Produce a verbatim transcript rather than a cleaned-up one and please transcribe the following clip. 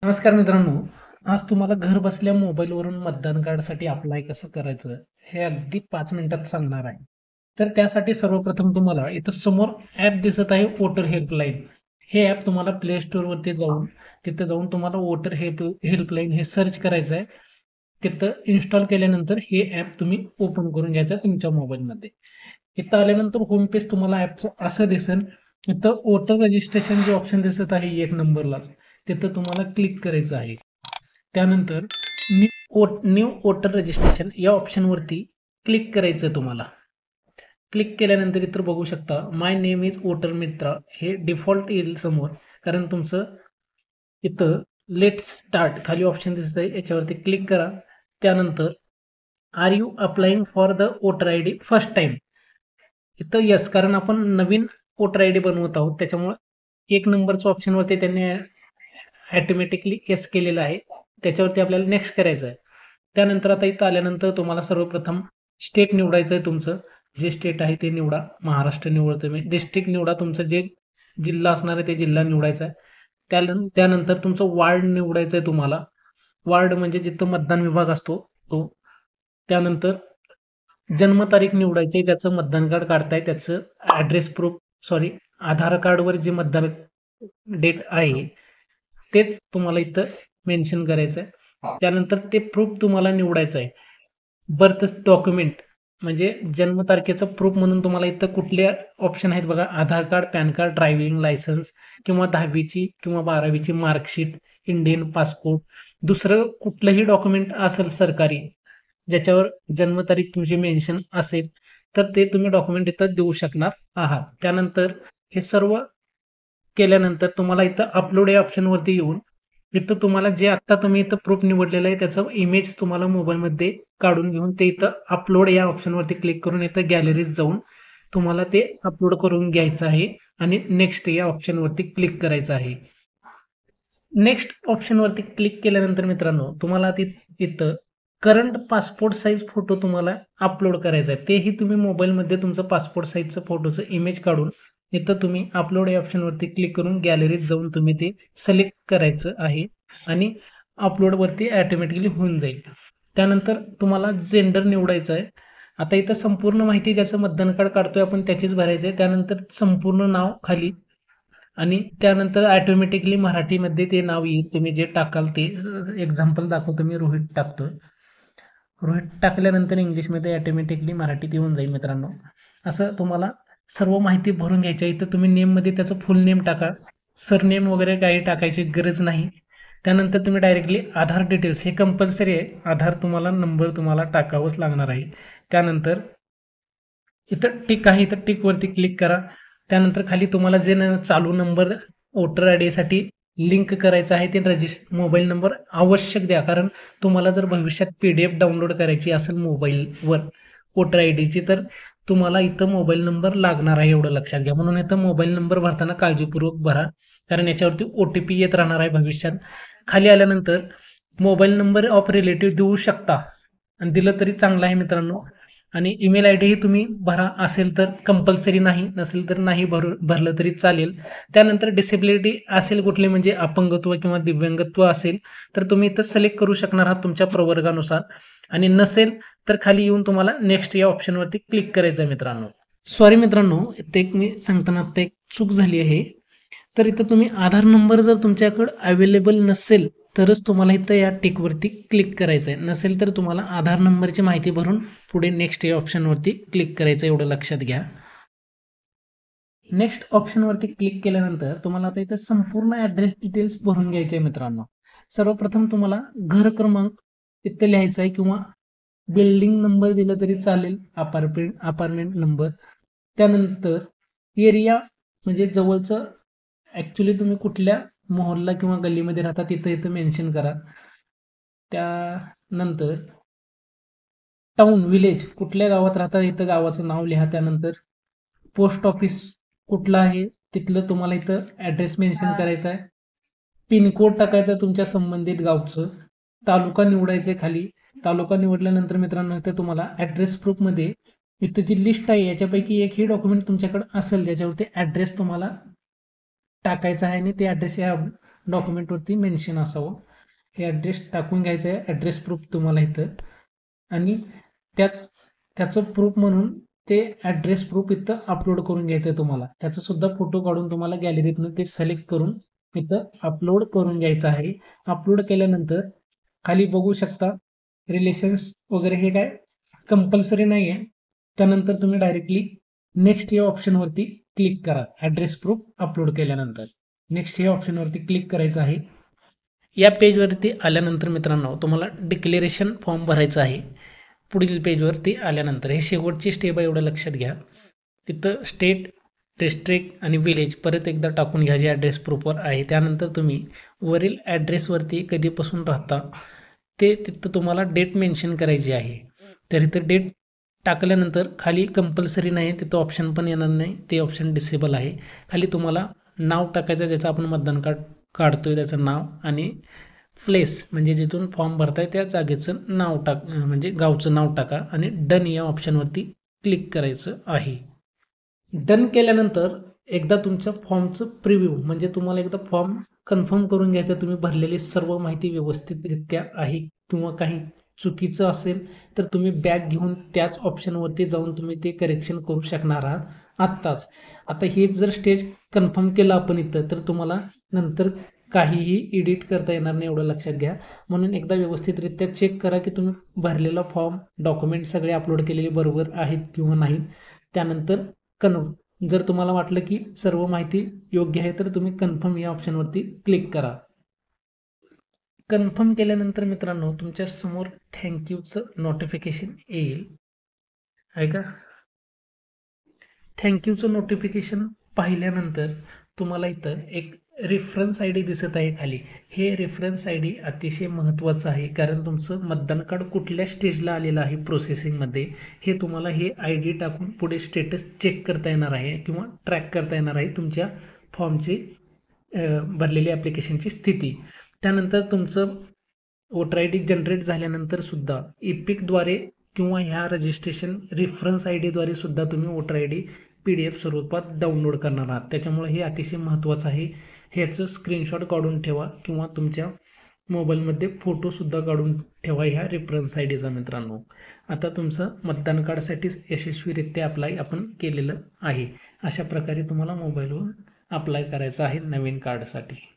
नमस्कार मित्रांनो. आज तुम्हाला घर बसल्या मोबाईलवरून मतदान कार्डसाठी अप्लाय कसं करायचं हे अगदी पाच मिनिटात सांगणार आहे. तर त्यासाठी सर्वप्रथम तुम्हाला इथं समोर ॲप दिसत आहे वोटर हेल्पलाईन. हे ॲप तुम्हाला प्ले स्टोअरवरती जाऊन तिथं जाऊन तुम्हाला वोटर हेल्प हेल्पलाईन हे सर्च करायचं आहे. तिथं इन्स्टॉल केल्यानंतर हे ॲप तुम्ही ओपन करून घ्यायचं तुमच्या मोबाईलमध्ये. इथं आल्यानंतर होम पेज तुम्हाला ॲपचं असं दिसेल. इथं वोटर रजिस्ट्रेशन जे ऑप्शन दिसत आहे एक नंबरला तिथं तुम्हाला क्लिक करायचं आहे. त्यानंतर न्यू न्यू वोटर रजिस्ट्रेशन या ऑप्शनवरती क्लिक करायचं तुम्हाला. क्लिक केल्यानंतर इतर बघू शकता माय नेम इज वोटर मित्रा हे डिफॉल्ट येईल समोर, कारण तुमचं इथं लेट स्टार्ट खाली ऑप्शन दिसत आहे याच्यावरती क्लिक करा. त्यानंतर are you applying for the voter I D first time इथं यस, कारण आपण नवीन वोटर आय डी बनवत आहोत त्याच्यामुळे एक नंबरच्या ऑप्शनवरती त्यांनी ऑटोमॅटिकली येस केलेलं आहे. त्याच्यावरती आपल्याला नेक्स्ट करायचं आहे. त्यानंतर आता इथं आल्यानंतर तुम्हाला सर्वप्रथम स्टेट निवडायचं आहे. तुमचं जे स्टेट आहे ते निवडा. महाराष्ट्र निवडतो मी. डिस्ट्रिक्ट निवडा. तुमचं जे जिल्हा असणार आहे ते जिल्हा निवडायचा आहे. त्या त्यानंतर तुमचं वार्ड निवडायचं आहे तुम्हाला. वार्ड म्हणजे जिथं मतदान विभाग असतो तो. त्यानंतर जन्मतारीख निवडायची आहे, त्याचं मतदान कार्ड काढताय त्याचं ॲड्रेस प्रूफ सॉरी आधार कार्डवर जे मतदान डेट आहे तेच तुम्हाला इथं मेन्शन करायचं आहे. त्यानंतर ते प्रूफ तुम्हाला निवडायचं आहे. बर्थ डॉक्युमेंट म्हणजे जन्मतारखेचं प्रूफ म्हणून तुम्हाला इथं कुठले ऑप्शन आहेत बघा. Aadhaar card, PAN card, driving licence किंवा दहावीची किंवा बारावीची मार्कशीट, इंडियन पासपोर्ट, दुसरं कुठलंही डॉक्युमेंट असेल सरकारी ज्याच्यावर जन्मतारीख तुमची मेन्शन असेल तर ते तुम्ही डॉक्युमेंट इथं देऊ शकणार आहात. त्यानंतर हे सर्व केल्यानंतर तुम्हाला इथं अपलोड या ऑप्शनवरती येऊन इथं तुम्हाला जे आत्ता तुम्ही इथं प्रूफ निवडलेलं आहे त्याचं इमेज तुम्हाला मोबाईलमध्ये काढून घेऊन ते इथं अपलोड या ऑप्शनवरती क्लिक करून इथं गॅलरीत जाऊन तुम्हाला ते अपलोड करून घ्यायचं आहे आणि नेक्स्ट या ऑप्शनवरती क्लिक करायचं आहे. नेक्स्ट ऑप्शनवरती क्लिक केल्यानंतर मित्रांनो तुम्हाला इथं करंट पासपोर्ट साईज फोटो तुम्हाला अपलोड करायचा आहे. तेही तुम्ही मोबाईलमध्ये तुमचं पासपोर्ट साईजचं फोटोचं इमेज काढून इथं तुम्ही अपलोड या ऑप्शनवरती क्लिक करून गॅलरीत जाऊन तुम्ही ते सिलेक्ट करायचं आहे आणि अपलोडवरती ऑटोमॅटिकली होऊन जाईल. त्यानंतर तुम्हाला जेंडर निवडायचं आहे. आता इथं संपूर्ण माहिती ज्याचं मतदान कार्ड काढतोय आपण त्याचीच भरायचं आहे. त्यानंतर संपूर्ण नाव खाली आणि त्यानंतर ऑटोमॅटिकली मराठीमध्ये ते नाव येईल. तुम्ही जे टाकाल ते एक्झाम्पल दाखवतो मी रोहित टाकतोय. रोहित टाकल्यानंतर इंग्लिशमध्ये ऑटोमॅटिकली मराठीत येऊन जाईल मित्रांनो. असं तुम्हाला सर्व माहिती भरून घ्यायची आहे. इथं तुम्ही नेममध्ये त्याचं फुल नेम टाका. सरनेम वगैरे काही टाकायची गरज नाही. त्यानंतर तुम्ही डायरेक्टली आधार डिटेल्स हे कंपल्सरी आहे. आधार तुम्हाला नंबर तुम्हाला टाकावंच लागणार आहे. त्यानंतर इथं टिक आहे, इथं टिकवरती क्लिक करा. त्यानंतर खाली तुम्हाला जे चालू नंबर वोटर आय डीसाठी लिंक करायचं आहे ते रजिस्टर मोबाईल नंबर आवश्यक द्या, कारण तुम्हाला जर भविष्यात पी डी एफ डाउनलोड करायची असेल मोबाईलवर वोटर आय डीची तर तुम्हाला इथं मोबाईल नंबर लागणार आहे, एवढं लक्षात घ्या. म्हणून इथं मोबाईल नंबर भरताना काळजीपूर्वक भरा, कारण याच्यावरती ओ टी पी येत राहणार आहे भविष्यात. खाली आल्यानंतर मोबाईल नंबर ऑफ रिलेटिव्ह देऊ शकता आणि दिलं तरी चांगलं आहे मित्रांनो. आणि ईमेल आय डीही तुम्ही भरा, असेल तर कंपल्सरी नाही, नसेल तर नाही भरू भरलं तरी चालेल. त्यानंतर डिसेबिलिटी असेल कुठली म्हणजे अपंगत्व किंवा दिव्यांगत्व असेल तर तुम्ही इथं सिलेक्ट करू शकणार आहात तुमच्या प्रवर्गानुसार, आणि नसेल तर खाली येऊन तुम्हाला नेक्स्ट या ऑप्शनवरती क्लिक करायचं आहे मित्रांनो. सॉरी मित्रांनो, ते एक मी सांगताना आता एक चूक झाली आहे. तर इथं तुम्ही आधार नंबर जर तुमच्याकडे अवेलेबल नसेल तरच तुम्हाला इथं या टिकवरती क्लिक करायचं आहे, नसेल तर तुम्हाला आधार नंबरची माहिती भरून पुढे नेक्स्ट या ऑप्शनवरती क्लिक करायचं, एवढं लक्षात घ्या. नेक्स्ट ऑप्शनवरती क्लिक केल्यानंतर तुम्हाला आता इथं संपूर्ण ॲड्रेस डिटेल्स भरून घ्यायचे आहे मित्रांनो. सर्वप्रथम तुम्हाला घर क्रमांक इथं लिहायचा आहे किंवा बिल्डिंग नंबर दिलं तरी चालेल, अपार्टमेंट अपार्टमेंट नंबर. त्यानंतर एरिया म्हणजे जवळचं ॲक्च्युली तुम्ही कुठल्या मोहल्ला किंवा गल्लीमध्ये राहता तिथं इथं मेन्शन करा. त्यानंतर टाउन विलेज कुठल्या गावात राहता इथं गावाचं नाव लिहा. त्यानंतर पोस्ट ऑफिस कुठलं आहे तिथलं तुम्हाला इथं ॲड्रेस मेन्शन करायचा आहे. पिनकोड टाकायचा तुमच्या संबंधित गावचं. तालुका निवडायचं खाली. तालुका निवडल्यानंतर मित्रांनो इथं तुम्हाला ॲड्रेस प्रूफमध्ये इथं जी लिस्ट आहे याच्यापैकी एकही डॉक्युमेंट तुमच्याकडे असेल त्याच्यावरती ॲड्रेस तुम्हाला टाकायचा आहे आणि ते ॲड्रेस या डॉक्युमेंटवरती मेन्शन असावं. हे ॲड्रेस टाकून घ्यायचं आहे, ॲड्रेस प्रूफ तुम्हाला इथं. आणि त्याच त्याचं प्रूफ म्हणून ते ॲड्रेस प्रूफ इथं अपलोड करून घ्यायचं आहे तुम्हाला. त्याचा सुद्धा फोटो काढून तुम्हाला गॅलरीतनं ते सिलेक्ट करून इथं अपलोड करून घ्यायचं आहे. अपलोड केल्यानंतर खाली बघू शकता रिलेशन्स वगैरे हे काय कंपल्सरी नाही आहे. त्यानंतर तुम्ही डायरेक्टली नेक्स्ट या ऑप्शनवरती क्लिक करा. ॲड्रेस प्रूफ अपलोड केल्यानंतर नेक्स्ट या ऑप्शनवरती क्लिक करायचं आहे. या पेजवरती आल्यानंतर मित्रांनो तुम्हाला डिक्लेरेशन फॉर्म भरायचा आहे. पुढील पेजवरती आल्यानंतर हे शेवटची स्टेप आहे, एवढं लक्षात घ्या. तिथं स्टेट, डिस्ट्रिक्ट आणि विलेज परत एकदा टाकून घ्या जे ॲड्रेस प्रूफवर आहे. त्यानंतर तुम्ही वरील ॲड्रेसवरती कधीपासून राहता ते तिथं तुम्हाला डेट मेन्शन करायची आहे. तर इथं डेट टाकल्यानंतर खाली कंपल्सरी नाही, तिथं ऑप्शन पण येणार नाही, ते ऑप्शन डिसेबल आहे. खाली तुम्हाला नाव टाकायचं ज्याचं आपण मतदान कार्ड काढतोय त्याचं नाव आणि प्लेस म्हणजे जिथून फॉर्म भरताय त्या जागेचं नाव टाक म्हणजे गावचं नाव टाका आणि डन या ऑप्शनवरती क्लिक करायचं आहे. डन केल्यानंतर एकदा तुमच्या फॉर्मचं प्रिव्ह्यू म्हणजे तुम्हाला एकदा फॉर्म कन्फर्म करून घ्यायचं तुम्ही भरलेली सर्व माहिती व्यवस्थितरित्या आहे किंवा काही चुकीचं असेल तर तुम्ही बॅक घेऊन त्याच ऑप्शनवरती जाऊन तुम्ही ते करेक्शन करू शकणार आहात आत्ताच. आता हे जर स्टेज कन्फर्म केलं आपण इथं तर तुम्हाला नंतर काहीही एडिट करता येणार नाही, एवढं लक्षात घ्या. म्हणून एकदा व्यवस्थितरित्या चेक करा की तुम्ही भरलेला फॉर्म डॉक्युमेंट सगळे अपलोड केलेले बरोबर आहेत किंवा नाहीत. त्यानंतर कन जर तुम्हाला वाटलं की सर्व माहिती योग्य आहे तर तुम्ही कन्फर्म या ऑप्शनवरती क्लिक करा. कन्फर्म केल्यानंतर मित्रांनो तुमच्या समोर थँक्यूचं नोटिफिकेशन येईल आहे का. थँक्यूचं नोटिफिकेशन पाहिल्यानंतर तुम्हाला इथं एक रेफरन्स आय डी दिसत आहे खाली. हे रेफरन्स आय डी अतिशय महत्त्वाचं आहे कारण तुमचं मतदान कार्ड कुठल्या स्टेजला आलेलं आहे प्रोसेसिंगमध्ये हे तुम्हाला हे आय डी टाकून पुढे स्टेटस चेक करता येणार आहे किंवा ट्रॅक करता येणार आहे तुमच्या फॉर्मची भरलेली ॲप्लिकेशनची स्थिती. त्यानंतर तुमचं वोटर आय डी जनरेट झाल्यानंतर सुद्धा इपिकद्वारे किंवा ह्या रजिस्ट्रेशन रेफरन्स आय डीद्वारे सुद्धा तुम्ही voter I D P D F स्वरूपात डाउनलोड करणार आहात. त्याच्यामुळे हे अतिशय महत्त्वाचं आहे. ह्याचं स्क्रीनशॉट काढून ठेवा किंवा तुमच्या मोबाईलमध्ये फोटोसुद्धा काढून ठेवा ह्या रेफरन्स आय डीचा मित्रांनो. आता तुमचं मतदान कार्डसाठी यशस्वीरित्या अप्लाय आपण केलेलं आहे. अशा प्रकारे तुम्हाला मोबाईलवर अप्लाय करायचं आहे नवीन कार्डसाठी.